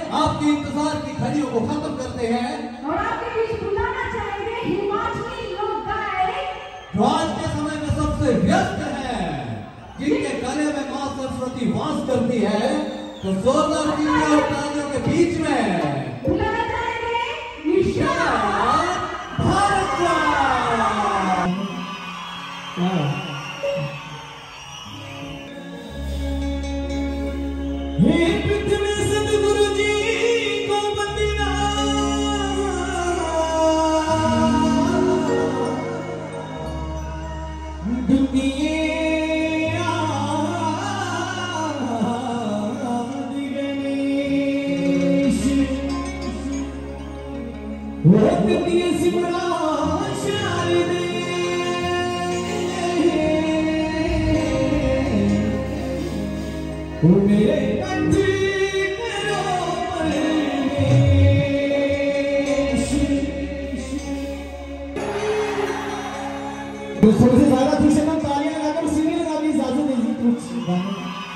आपकी इंतजार की घड़ियों को खत्म करते हैं और आपके बीच बुलाना चाहेंगे हिमाचली लोक गायक जो आज के समय में सबसे व्यस्त है, जिनके गले में मां सरस्वती वास करती है। तो जोरदार तालियों के बीच में बुलाना चाहेंगे निशा भारद्वाज। हे पृथ्वी सदगुरु जी को बंदना, दुनिया दिगनेश वो दुनिया सिमरा शारदे वो मेरे सबसे ज्यादा खुश है, तालियां लगाकर सीने लगाने की इजाजत दीजिए कुछ गाने।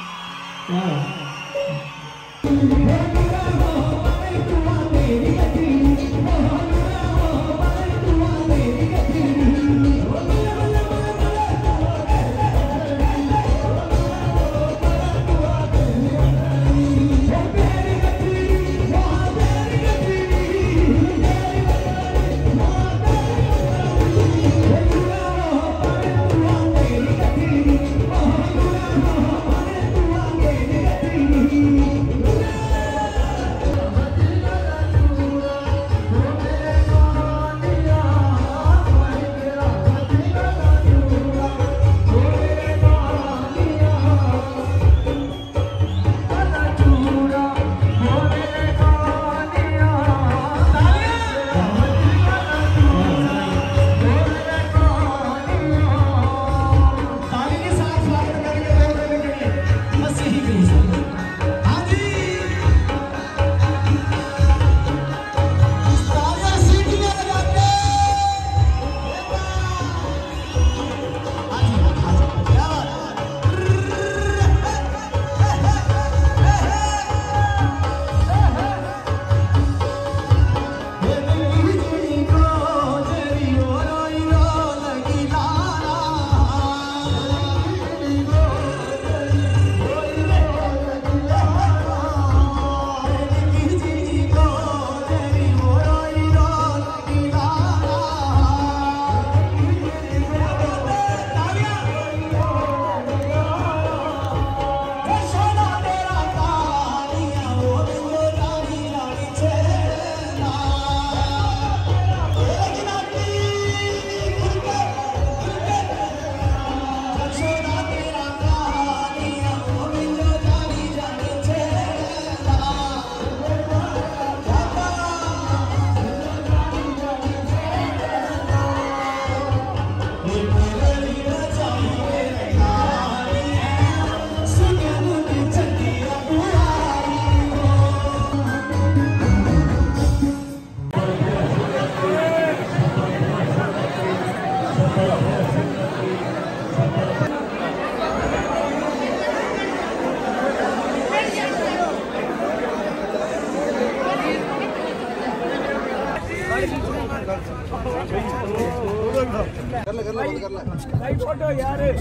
भाई फोटो यार एक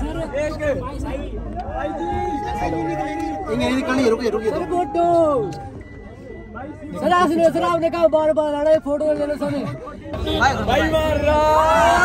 भाई जी रुकिए फोटो सर आपने कहा बार-बार आ रहा है फोटो ले लो सर भाई मार रहा